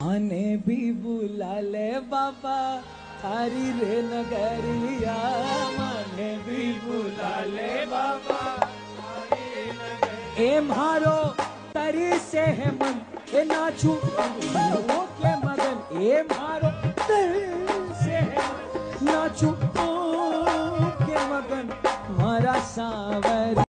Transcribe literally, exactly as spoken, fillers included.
आने भी बुला ले बाबा थारी रे नगरिया, माने भी बुला ले बाबा थारी रे नगरिया। ए मारो तरी से है मन ए नाचू के मगन, ए मारो तरी से है नाचू के मगन मारा सावर।